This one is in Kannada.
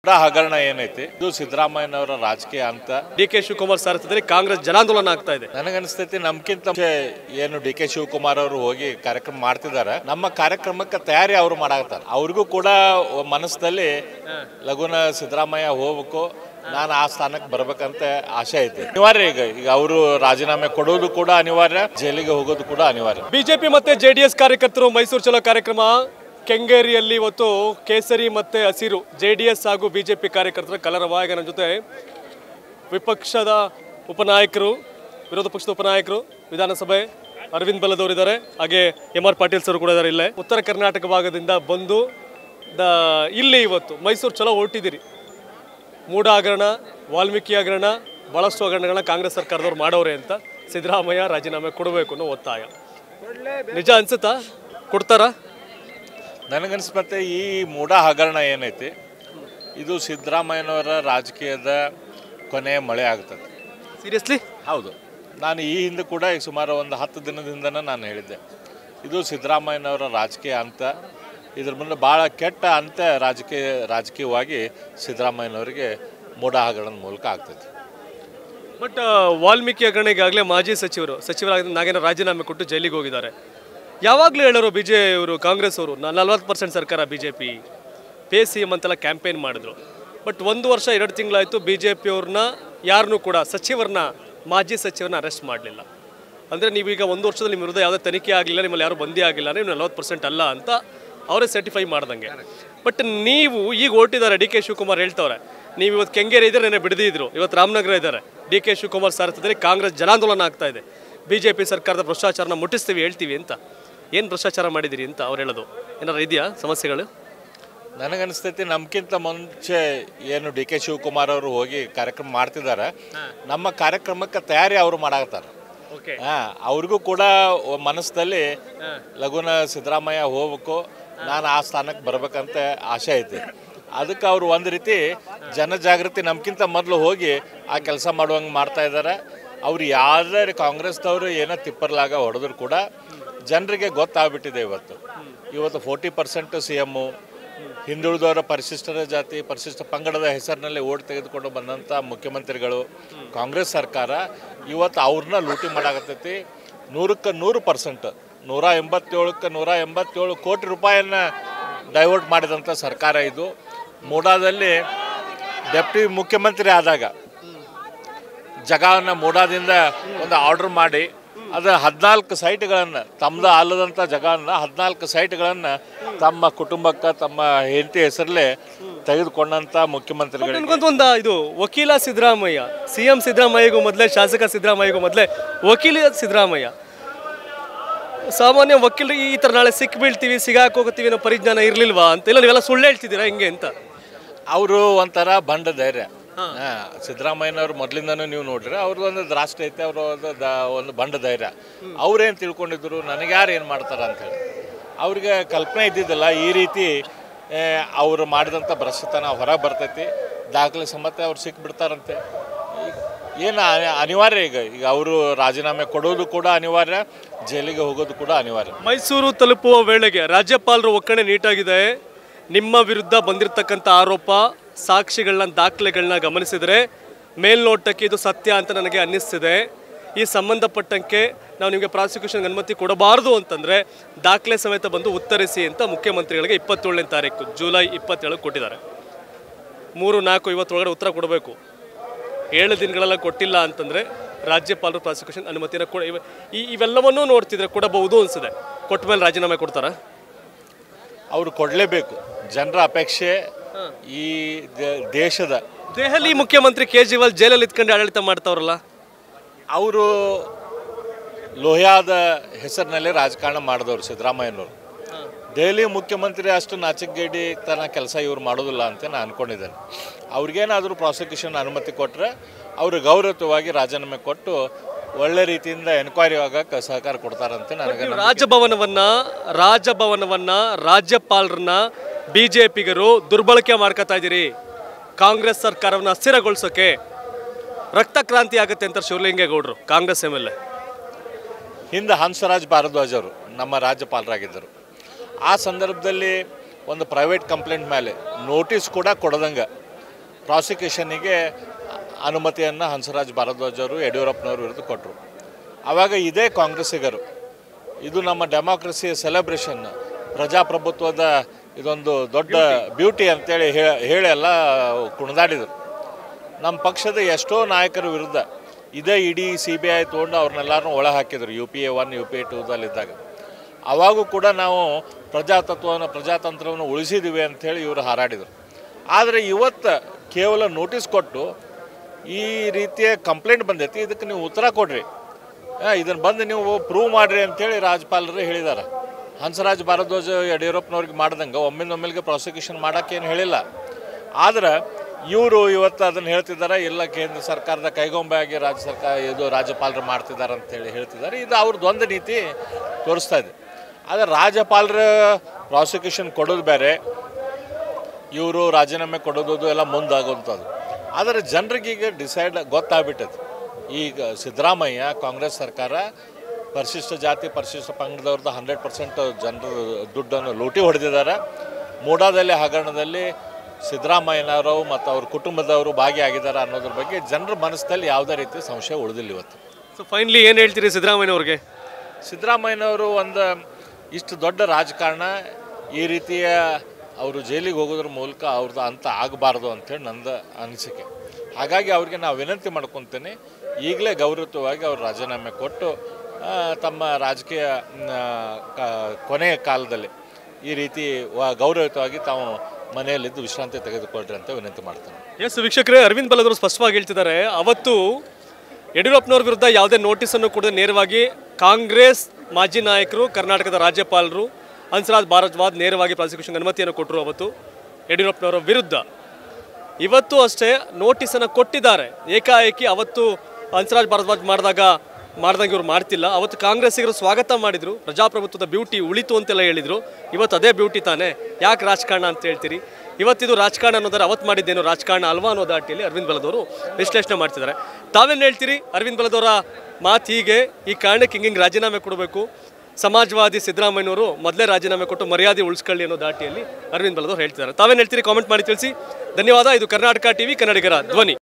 ಹಗರಣ ಏನೈತಿ ಇದು ಸಿದ್ದರಾಮಯ್ಯನವರ ರಾಜಕೀಯ ಅಂತ ಡಿ.ಕೆ. ಶಿವಕುಮಾರ್ ಸಾರಥ್ಯದಲ್ಲಿ ಕಾಂಗ್ರೆಸ್ ಜನಾಂದೋಲನ ಆಗ್ತಾ ಇದೆ. ನನಗನ್ಸ್ತೈತಿ ನಮ್ಗಿಂತ ಏನು ಡಿ.ಕೆ. ಶಿವಕುಮಾರ್ ಅವರು ಹೋಗಿ ಕಾರ್ಯಕ್ರಮ ಮಾಡ್ತಿದ್ದಾರೆ. ನಮ್ಮ ಕಾರ್ಯಕ್ರಮಕ್ಕೆ ತಯಾರಿ ಅವರು ಮಾಡಾಕತ್ತಾರೆ. ಅವ್ರಿಗೂ ಕೂಡ ಮನಸ್ಸಲ್ಲಿ ಲಗುನ ಸಿದ್ದರಾಮಯ್ಯ ಹೋಗ್ಬೇಕು, ನಾನು ಆ ಸ್ಥಾನಕ್ಕೆ ಬರ್ಬೇಕಂತ ಆಸೆ ಐತಿ. ಅನಿವಾರ್ಯ ಈಗ ಅವರು ರಾಜೀನಾಮೆ ಕೊಡೋದು ಕೂಡ ಅನಿವಾರ್ಯ, ಜೈಲಿಗೆ ಹೋಗೋದು ಕೂಡ ಅನಿವಾರ್ಯ. ಬಿಜೆಪಿ ಮತ್ತೆ ಜೆಡಿಎಸ್ ಕಾರ್ಯಕರ್ತರು ಮೈಸೂರು ಚಲೋ ಕಾರ್ಯಕ್ರಮ ಕೆಂಗೇರಿಯಲ್ಲಿ ಇವತ್ತು ಕೇಸರಿ ಮತ್ತೆ ಹಸಿರು ಜೆಡಿಎಸ್ ಹಾಗೂ ಬಿಜೆಪಿ ಕಾರ್ಯಕರ್ತರ ಕಲರವ. ಈಗ ನಮ್ಮ ಜೊತೆ ವಿಪಕ್ಷದ ಉಪನಾಯಕರು, ವಿರೋಧ ಪಕ್ಷದ ಉಪನಾಯಕರು, ವಿಧಾನಸಭೆ ಅರವಿಂದ್ ಬೆಲ್ಲದವರಿದ್ದಾರೆ, ಹಾಗೆ ಎಂ.ಆರ್. ಪಾಟೀಲ್ ಸರ್ ಕೂಡ ಇದ್ದಾರೆ. ಇಲ್ಲೇ ಉತ್ತರ ಕರ್ನಾಟಕ ಭಾಗದಿಂದ ಬಂದು ಇಲ್ಲಿ ಇವತ್ತು ಮೈಸೂರು ಚಲೋ ಹೊರಟಿದ್ದೀರಿ. ಮೂಡ ಹಗರಣ, ವಾಲ್ಮೀಕಿ ಹಗರಣ, ಭಾಳಷ್ಟು ಹಗರಣಗಳನ್ನ ಕಾಂಗ್ರೆಸ್ ಸರ್ಕಾರದವ್ರು ಮಾಡೋರೆ ಅಂತ ಸಿದ್ದರಾಮಯ್ಯ ರಾಜೀನಾಮೆ ಕೊಡಬೇಕು ಅನ್ನೋ ಒತ್ತಾಯ. ನಿಜ ಅನ್ಸುತ್ತಾ? ಕೊಡ್ತಾರಾ? ನನಗನ್ಸ್ಮತ್ತೆ ಈ ಮೂಡ ಹಗರಣ ಏನೈತಿ ಇದು ಸಿದ್ದರಾಮಯ್ಯನವರ ರಾಜಕೀಯದ ಕೊನೆಯ ಮಳೆ ಆಗ್ತದೆ. ಸೀರಿಯಸ್ಲಿ? ಹೌದು. ನಾನು ಈ ಹಿಂದೆ ಕೂಡ ಈಗ ಸುಮಾರು ಒಂದು 10 ದಿನದಿಂದನೇ ನಾನು ಹೇಳಿದ್ದೆ, ಇದು ಸಿದ್ದರಾಮಯ್ಯನವರ ರಾಜಕೀಯ ಅಂತ, ಇದ್ರ ಮುಂದೆ ಭಾಳ ಕೆಟ್ಟ ಅಂತ ರಾಜಕೀಯವಾಗಿ ಸಿದ್ದರಾಮಯ್ಯನವರಿಗೆ ಮೂಡ ಹಗರಣದ ಮೂಲಕ ಆಗ್ತೈತಿ. ಬಟ್ ವಾಲ್ಮೀಕಿ ಹಗರಣ ಈಗಾಗಲೇ ಮಾಜಿ ಸಚಿವರಾಗಿದ್ದ ನಾಗೇಂದ್ರ ರಾಜೀನಾಮೆ ಕೊಟ್ಟು ಜೈಲಿಗೆ ಹೋಗಿದ್ದಾರೆ. ಯಾವಾಗಲೂ ಹೇಳೋರು ಇವರು ಕಾಂಗ್ರೆಸ್ ಅವರು 40% ಸರ್ಕಾರ BJP ಪೇ CM ಅಂತೆಲ್ಲ ಕ್ಯಾಂಪೇನ್ ಮಾಡಿದ್ರು. ಬಟ್ 1 ವರ್ಷ 2 ತಿಂಗಳಾಯಿತು BJP ಅವ್ರನ್ನ ಯಾರನ್ನೂ ಕೂಡ ಮಾಜಿ ಸಚಿವರನ್ನ ಅರೆಸ್ಟ್ ಮಾಡಲಿಲ್ಲ. ಅಂದರೆ ನೀವೀಗ 1 ವರ್ಷದಲ್ಲಿ ನಿಮ್ಮ ವಿರುದ್ಧ ಯಾವುದೇ ತನಿಖೆ ಆಗಲಿಲ್ಲ, ನಿಮ್ಮಲ್ಲಿ ಯಾರು ಬಂದಿ ಆಗಿಲ್ಲ, ನೀವು 40% ಅಲ್ಲ ಅಂತ ಅವರೇ ಸರ್ಟಿಫೈ ಮಾಡ್ದಂಗೆ. ಬಟ್ ನೀವು ಈಗ ಹೊರಟಿದ್ದಾರೆ, ಡಿ.ಕೆ. ಶಿವಕುಮಾರ್ ಹೇಳ್ತವ್ರೆ, ನೀವು ಇವತ್ತು ಕೆಂಗೇರಿ ಇದ್ದರೆ ನೆನೆ ಬಿಡದಿದ್ರು, ಇವತ್ತು ರಾಮನಗರ ಇದ್ದಾರೆ. ಡಿ.ಕೆ. ಶಿವಕುಮಾರ್ ಸಾರಥ್ಯದಲ್ಲಿ ಕಾಂಗ್ರೆಸ್ ಜನಾಂದೋಲನ ಆಗ್ತಾ ಇದೆ. BJP ಸರ್ಕಾರದ ಭ್ರಷ್ಟಾಚಾರನ ಮುಟ್ಟಿಸ್ತೀವಿ ಹೇಳ್ತೀವಿ ಅಂತ. ಏನು ಭ್ರಷ್ಟಾಚಾರ ಮಾಡಿದಿರಿ ಅಂತ ಅವ್ರು ಹೇಳೋದು ಏನಾರು ಇದೆಯಾ ಸಮಸ್ಯೆಗಳು? ನನಗನ್ಸ್ತೈತಿ ನಮ್ಗಿಂತ ಮುಂಚೆ ಏನು ಡಿ.ಕೆ. ಶಿವಕುಮಾರ್ ಅವರು ಹೋಗಿ ಕಾರ್ಯಕ್ರಮ ಮಾಡ್ತಿದ್ದಾರೆ, ನಮ್ಮ ಕಾರ್ಯಕ್ರಮಕ್ಕೆ ತಯಾರಿ ಅವರು ಮಾಡಾಕತ್ತಾರೆ. ಅವ್ರಿಗೂ ಕೂಡ ಮನಸ್ಸಲ್ಲಿ ಲಗುನ ಸಿದ್ದರಾಮಯ್ಯ ಹೋಗ್ಬೇಕು, ನಾನು ಆ ಸ್ಥಾನಕ್ಕೆ ಬರ್ಬೇಕಂತ ಆಸೆ ಐತಿ. ಅದಕ್ಕೆ ಅವರು ಒಂದು ರೀತಿ ಜನಜಾಗೃತಿ ನಮ್ಗಿಂತ ಮೊದಲು ಹೋಗಿ ಆ ಕೆಲಸ ಮಾಡುವಂಗೆ ಮಾಡ್ತಾ ಇದ್ದಾರೆ. ಅವ್ರು ಯಾವ್ದಾರು ಕಾಂಗ್ರೆಸ್ದವರು ಏನೋ ತಿಪ್ಪರ್ಲಾಗ ಹೊಡೆದ್ರು ಕೂಡ ಜನರಿಗೆ ಗೊತ್ತಾಗ್ಬಿಟ್ಟಿದೆ. ಇವತ್ತು 40% CM, ಹಿಂದುಳಿದವರ ಪರಿಶಿಷ್ಟ ಜಾತಿ ಪರಿಶಿಷ್ಟ ಪಂಗಡದ ಹೆಸರಿನಲ್ಲಿ ಓಟ್ ತೆಗೆದುಕೊಂಡು ಬಂದಂಥ ಮುಖ್ಯಮಂತ್ರಿಗಳು, ಕಾಂಗ್ರೆಸ್ ಸರ್ಕಾರ ಇವತ್ತು ಅವ್ರನ್ನ ಲೂಟಿ ಮಾಡಾಕತ್ತೈತಿ. 100ಕ್ಕೆ 100%, 187ಕ್ಕೆ 187 ಕೋಟಿ ರೂಪಾಯಿಯನ್ನು ಡೈವರ್ಟ್ ಮಾಡಿದಂಥ ಸರ್ಕಾರ ಇದು. ಮೂಡಾದಲ್ಲಿ ಡೆಪ್ಟಿ ಮುಖ್ಯಮಂತ್ರಿ ಆದಾಗ ಜಗವನ್ನು ಮೂಡಾದಿಂದ ಒಂದು ಆರ್ಡರ್ ಮಾಡಿ ಅದು 14 ಸೈಟ್ಗಳನ್ನು, ತಮ್ಮದು ಅಲ್ಲದಂಥ ಜಗವನ್ನು 14 ಸೈಟ್ಗಳನ್ನು ತಮ್ಮ ಕುಟುಂಬಕ್ಕೆ, ತಮ್ಮ ಹೆಂಡತಿ ಹೆಸರಲ್ಲೇ ತೆಗೆದುಕೊಂಡಂಥ ಮುಖ್ಯಮಂತ್ರಿಗಳು. ಇದು ವಕೀಲ ಸಿದ್ದರಾಮಯ್ಯ, CM ಸಿದ್ದರಾಮಯ್ಯಗೂ ಮೊದಲೇ, ಶಾಸಕ ಸಿದ್ದರಾಮಯ್ಯಗೂ ಮೊದಲೇ ವಕೀಲ ಸಿದ್ದರಾಮಯ್ಯ. ಸಾಮಾನ್ಯ ವಕೀಲರಿಗೆ ಈ ಥರ ನಾಳೆ ಸಿಕ್ಕಿಬೀಳ್ತೀವಿ, ಸಿಗಾಕೋಗ್ತೀವಿ ಅನ್ನೋ ಪರಿಜ್ಞಾನ ಇರಲಿಲ್ವಾ ಅಂತ? ಇಲ್ಲ ನೀವೆಲ್ಲ ಸುಳ್ಳು ಹೇಳ್ತಿದ್ದೀರಾ ಹಿಂಗೆ ಅಂತ? ಅವರು ಒಂಥರ ಬಂಡ ಧೈರ್ಯ. ಸಿದ್ದರಾಮಯ್ಯನವ್ರು ಮೊದಲಿಂದನೂ ನೀವು ನೋಡ್ರಿ, ಅವ್ರದ್ದು ಒಂದು ದ್ರಾಷ್ಟ ಐತೆ, ಅವರು ಒಂದು ಬಂಡ ಧೈರ್ಯ. ಅವ್ರೇನು ತಿಳ್ಕೊಂಡಿದ್ರು, ನನಗೆ ಯಾರು ಏನು ಮಾಡ್ತಾರೆ ಅಂತೇಳಿ. ಅವ್ರಿಗೆ ಕಲ್ಪನೆ ಇದ್ದಿದ್ದಿಲ್ಲ ಈ ರೀತಿ ಅವರು ಮಾಡಿದಂಥ ಭ್ರಷ್ಟತನ ಹೊರಗೆ ಬರ್ತೈತಿ, ದಾಖಲೆ ಸಮೇತ ಅವ್ರು ಸಿಕ್ಬಿಡ್ತಾರಂತೆ. ಏನು ಅನಿವಾರ್ಯ ಈಗ ಅವರು ರಾಜೀನಾಮೆ ಕೊಡೋದು ಕೂಡ ಅನಿವಾರ್ಯ, ಜೈಲಿಗೆ ಹೋಗೋದು ಕೂಡ ಅನಿವಾರ್ಯ. ಮೈಸೂರು ತಲುಪುವ ವೇಳೆಗೆ ರಾಜ್ಯಪಾಲರು ಒಕ್ಕಣೆ ನೀಟಾಗಿದೆ. ನಿಮ್ಮ ವಿರುದ್ಧ ಬಂದಿರತಕ್ಕಂಥ ಆರೋಪ, ಸಾಕ್ಷಿಗಳನ್ನ, ದಾಖಲೆಗಳನ್ನ ಗಮನಿಸಿದರೆ ಮೇಲ್ನೋಟಕ್ಕೆ ಇದು ಸತ್ಯ ಅಂತ ನನಗೆ ಅನ್ನಿಸ್ತಿದೆ. ಈ ಸಂಬಂಧಪಟ್ಟಂಗೆ ನಾವು ನಿಮಗೆ ಪ್ರಾಸಿಕ್ಯೂಷನ್ಗೆ ಅನುಮತಿ ಕೊಡಬಾರ್ದು ಅಂತಂದರೆ ದಾಖಲೆ ಸಮೇತ ಬಂದು ಉತ್ತರಿಸಿ ಅಂತ ಮುಖ್ಯಮಂತ್ರಿಗಳಿಗೆ 27ನೇ ತಾರೀಕು ಜುಲೈ 27 ಕೊಟ್ಟಿದ್ದಾರೆ. 3-4 ಇವತ್ತೊಳಗಡೆ ಉತ್ತರ ಕೊಡಬೇಕು. 7 ದಿನಗಳೆಲ್ಲ ಕೊಟ್ಟಿಲ್ಲ ಅಂತಂದರೆ ರಾಜ್ಯಪಾಲರು ಪ್ರಾಸಿಕ್ಯೂಷನ್ ಅನುಮತಿನ ಇವೆಲ್ಲವನ್ನೂ ನೋಡ್ತಿದ್ರೆ ಕೊಡಬಹುದು ಅನಿಸಿದೆ. ಕೊಟ್ಟ ಮೇಲೆ ರಾಜೀನಾಮೆ ಕೊಡ್ತಾರಾ? ಅವರು ಕೊಡಲೇಬೇಕು. ಜನರ ಅಪೇಕ್ಷೆ. ಈ ದೇಶದ ದೆಹಲಿ ಮುಖ್ಯಮಂತ್ರಿ ಕೇಜ್ರಿವಾಲ್ ಜೈಲಲ್ಲಿ ಇದ್ಕೊಂಡು ಆಡಳಿತ ಮಾಡ್ತಾವ್ರಲ್ಲ, ಅವರು ಲೋಹಿಯಾದ ಹೆಸರಿನಲ್ಲಿ ರಾಜಕಾರಣ ಮಾಡಿದವರು ಸಿದ್ದರಾಮಯ್ಯನವರು. ದೆಹಲಿ ಮುಖ್ಯಮಂತ್ರಿ ಅಷ್ಟು ನಾಚಿಕೆಗೇಡಿ ತನ್ನ ಕೆಲಸ ಇವ್ರು ಮಾಡೋದಿಲ್ಲ ಅಂತ ನಾನು ಅಂದ್ಕೊಂಡಿದ್ದೇನೆ. ಅವ್ರಿಗೇನಾದರೂ ಪ್ರಾಸಿಕ್ಯೂಷನ್ ಅನುಮತಿ ಕೊಟ್ಟರೆ ಅವರು ಗೌರವವಾಗಿ ರಾಜೀನಾಮೆ ಕೊಟ್ಟು ಒಳ್ಳೆ ರೀತಿಯಿಂದ ಎನ್ಕ್ವೈರಿ ಆಗಕ್ಕೆ ಸಹಕಾರ ಕೊಡ್ತಾರಂತೆ ನನಗೆ. ರಾಜಭವನವನ್ನ ರಾಜ್ಯಪಾಲರನ್ನ BJPಗರು ದುರ್ಬಳಕೆ ಮಾಡ್ಕೊತಾ ಇದ್ದೀರಿ. ಕಾಂಗ್ರೆಸ್ ಸರ್ಕಾರವನ್ನು ಅಸ್ಥಿರಗೊಳಿಸೋಕೆ ರಕ್ತ ಕ್ರಾಂತಿ ಆಗುತ್ತೆ ಅಂತ ಶಿವಲಿಂಗೇಗೌಡರು, ಕಾಂಗ್ರೆಸ್ MLA. ಹಿಂದೆ ಹಂಸರಾಜ್ ಭಾರದ್ವಾಜ್ ಅವರು ನಮ್ಮ ರಾಜ್ಯಪಾಲರಾಗಿದ್ದರು. ಆ ಸಂದರ್ಭದಲ್ಲಿ ಒಂದು ಪ್ರೈವೇಟ್ ಕಂಪ್ಲೇಂಟ್ ಮೇಲೆ ನೋಟಿಸ್ ಕೂಡ ಕೊಡದಂಗೆ ಪ್ರಾಸಿಕ್ಯೂಷನ್ನಿಗೆ ಅನುಮತಿಯನ್ನು ಹಂಸರಾಜ್ ಭಾರದ್ವಾಜ್ ಅವರು ಯಡಿಯೂರಪ್ಪನವ್ರ ವಿರುದ್ಧ ಕೊಟ್ಟರು. ಆವಾಗ ಇದೇ ಕಾಂಗ್ರೆಸ್ಸಿಗರು ಇದು ನಮ್ಮ ಡೆಮಾಕ್ರಸಿಯ ಸೆಲೆಬ್ರೇಷನ್, ಪ್ರಜಾಪ್ರಭುತ್ವದ ಇದೊಂದು ದೊಡ್ಡ ಬ್ಯೂಟಿ ಅಂತೇಳಿ ಹೇಳಿ ಎಲ್ಲ ಕುಣಿದಾಡಿದರು. ನಮ್ಮ ಪಕ್ಷದ ಎಷ್ಟೋ ನಾಯಕರ ವಿರುದ್ಧ ಇದೇ ಇಡೀ CBI ತೊಗೊಂಡು ಅವ್ರನ್ನೆಲ್ಲರೂ ಒಳ ಹಾಕಿದರು UPA 1 UPA 2ದಲ್ಲಿದ್ದಾಗ. ಆವಾಗೂ ಕೂಡ ನಾವು ಪ್ರಜಾತಂತ್ರವನ್ನು ಉಳಿಸಿದ್ದೀವಿ ಅಂಥೇಳಿ ಇವರು ಹಾರಾಡಿದರು. ಆದರೆ ಇವತ್ತು ಕೇವಲ ನೋಟಿಸ್ ಕೊಟ್ಟು ಈ ರೀತಿಯ ಕಂಪ್ಲೇಂಟ್ ಬಂದೈತಿ, ಇದಕ್ಕೆ ನೀವು ಉತ್ತರ ಕೊಡ್ರಿ, ಇದನ್ನು ಬಂದು ನೀವು ಪ್ರೂವ್ ಮಾಡಿರಿ ಅಂಥೇಳಿ ರಾಜ್ಯಪಾಲರು ಹೇಳಿದ್ದಾರೆ. ಹಂಸರಾಜ್ ಭಾರದ್ವಾಜ್ ಯಡಿಯೂರಪ್ಪನವ್ರಿಗೆ ಮಾಡ್ದಂಗೆ ಒಮ್ಮೆಗೆ ಪ್ರಾಸಿಕ್ಯೂಷನ್ ಮಾಡೋಕ್ಕೇನು ಹೇಳಿಲ್ಲ. ಆದ್ರೆ ಇವರು ಇವತ್ತು ಅದನ್ನು ಹೇಳ್ತಿದ್ದಾರೆ, ಇಲ್ಲ ಕೇಂದ್ರ ಸರ್ಕಾರದ ಕೈಗೊಂಬೆಯಾಗಿ ರಾಜ್ಯಪಾಲರು ಮಾಡ್ತಿದ್ದಾರೆ ಅಂತೇಳಿ ಹೇಳ್ತಿದ್ದಾರೆ. ಇದು ಅವ್ರ ದ್ವಂದ್ವ ನೀತಿ ತೋರಿಸ್ತಾ ಇದೆ. ಆದರೆ ರಾಜ್ಯಪಾಲರ ಪ್ರಾಸಿಕ್ಯೂಷನ್ ಕೊಡೋದು ಬೇರೆ, ಇವರು ರಾಜೀನಾಮೆ ಕೊಡೋದು ಎಲ್ಲ ಮುಂದಾಗುವಂಥದ್ದು. ಆದರೆ ಜನರಿಗೀಗ ಗೊತ್ತಾಗ್ಬಿಟ್ಟೈತೆ. ಈಗ ಸಿದ್ದರಾಮಯ್ಯ ಕಾಂಗ್ರೆಸ್ ಸರ್ಕಾರ ಪರಿಶಿಷ್ಟ ಜಾತಿ ಪರಿಶಿಷ್ಟ ಪಂಗಡದವ್ರದ್ದು 100% ಜನರ ದುಡ್ಡನ್ನು ಲೂಟಿ ಹೊಡೆದಿದ್ದಾರೆ. ಮೂಡಾದಲ್ಲಿ ಹಗರಣದಲ್ಲಿ ಸಿದ್ದರಾಮಯ್ಯನವರು ಮತ್ತು ಅವ್ರ ಕುಟುಂಬದವರು ಭಾಗಿಯಾಗಿದ್ದಾರೆ ಅನ್ನೋದ್ರ ಬಗ್ಗೆ ಜನರ ಮನಸ್ಸಲ್ಲಿ ಯಾವುದೇ ರೀತಿ ಸಂಶಯ ಉಳಿದಿಲ್ಲ ಇವತ್ತು. ಸೊ ಫೈನಲಿ ಏನು ಹೇಳ್ತೀರಿ ಸಿದ್ದರಾಮಯ್ಯನವ್ರಿಗೆ? ಸಿದ್ದರಾಮಯ್ಯನವರು ಇಷ್ಟು ದೊಡ್ಡ ರಾಜಕಾರಣ ಈ ರೀತಿಯ ಅವರು ಜೈಲಿಗೆ ಹೋಗೋದ್ರ ಮೂಲಕ ಅವ್ರದ್ದು ಅಂತ ಆಗಬಾರ್ದು ಅಂಥೇಳಿ ನಂದು ಅನಿಸಿಕೆ. ಹಾಗಾಗಿ ಅವ್ರಿಗೆ ನಾವು ವಿನಂತಿ ಮಾಡ್ಕೊತೀನಿ, ಈಗಲೇ ಗೌರವಯುತವಾಗಿ ಅವರು ರಾಜೀನಾಮೆ ಕೊಟ್ಟು ತಮ್ಮ ರಾಜಕೀಯ ಕೊನೆಯ ಕಾಲದಲ್ಲಿ ಈ ರೀತಿ ಗೌರವಯುತವಾಗಿ ತಾವು ಮನೆಯಲ್ಲಿದ್ದು ವಿಶ್ರಾಂತಿ ತೆಗೆದುಕೊಳ್ರಿ ಅಂತ ವಿನಂತಿ ಮಾಡ್ತಾರೆ. ಎಸ್ ವೀಕ್ಷಕರೇ, ಅರವಿಂದ್ ಬಲದವರು ಸ್ಪಷ್ಟವಾಗಿ ಹೇಳ್ತಿದ್ದಾರೆ, ಅವತ್ತು ಯಡಿಯೂರಪ್ಪನವ್ರ ವಿರುದ್ಧ ಯಾವುದೇ ನೋಟಿಸನ್ನು ಕೊಡದೆ ನೇರವಾಗಿ ಕಾಂಗ್ರೆಸ್ ಮಾಜಿ ನಾಯಕರು, ಕರ್ನಾಟಕದ ರಾಜ್ಯಪಾಲರು ಹಂಸರಾಜ್ ಭಾರದ್ವಾಜ್ ನೇರವಾಗಿ ಪ್ರಾಸಿಕ್ಯೂಷನ್ ಅನುಮತಿಯನ್ನು ಕೊಟ್ಟರು ಅವತ್ತು ಯಡಿಯೂರಪ್ಪನವರ ವಿರುದ್ಧ. ಇವತ್ತು ಅಷ್ಟೇ ನೋಟಿಸನ್ನು ಕೊಟ್ಟಿದ್ದಾರೆ ಏಕಾಏಕಿ. ಅವತ್ತು ಹಂಸರಾಜ್ ಭಾರದ್ವಾಜ್ ಮಾಡ್ದಂಗೆ ಇವರು ಮಾಡ್ತಿಲ್ಲ. ಅವತ್ತು ಕಾಂಗ್ರೆಸ್ಸಿಗರು ಸ್ವಾಗತ ಮಾಡಿದರು, ಪ್ರಜಾಪ್ರಭುತ್ವದ ಬ್ಯೂಟಿ ಉಳಿತು ಅಂತೆಲ್ಲ ಹೇಳಿದರು. ಇವತ್ತು ಅದೇ ಬ್ಯೂಟಿ ತಾನೇ, ಯಾಕೆ ರಾಜಕಾರಣ ಅಂತ ಹೇಳ್ತೀರಿ? ಇವತ್ತಿದು ರಾಜಕಾರಣ ಅನ್ನೋದಾರೆ ಅವತ್ತು ಮಾಡಿದ್ದೇನು ರಾಜಕಾರಣ ಅಲ್ವಾ ಅನ್ನೋ ದಾಟಿಯಲ್ಲಿ ಅರವಿಂದ್ ಬಲದವರು ವಿಶ್ಲೇಷಣೆ ಮಾಡ್ತಿದ್ದಾರೆ. ತಾವೇನು ಹೇಳ್ತೀರಿ? ಅರವಿಂದ್ ಬಲದವರ ಮಾತು ಹೀಗೆ, ಈ ಕಾರಣಕ್ಕೆ ಹಿಂಗೆ ರಾಜೀನಾಮೆ ಕೊಡಬೇಕು, ಸಮಾಜವಾದಿ ಸಿದ್ದರಾಮಯ್ಯನವರು ಮೊದಲೇ ರಾಜೀನಾಮೆ ಕೊಟ್ಟು ಮರ್ಯಾದೆ ಉಳಿಸ್ಕೊಳ್ಳಿ ಅನ್ನೋ ದಾಟಿಯಲ್ಲಿ ಅರವಿಂದ್ ಬಲದವರು ಹೇಳ್ತಿದ್ದಾರೆ. ತಾವೇನು ಹೇಳ್ತೀರಿ? ಕಾಮೆಂಟ್ ಮಾಡಿ ತಿಳಿಸಿ. ಧನ್ಯವಾದ. ಇದು ಕರ್ನಾಟಕ TV, ಕನ್ನಡಿಗರ ಧ್ವನಿ.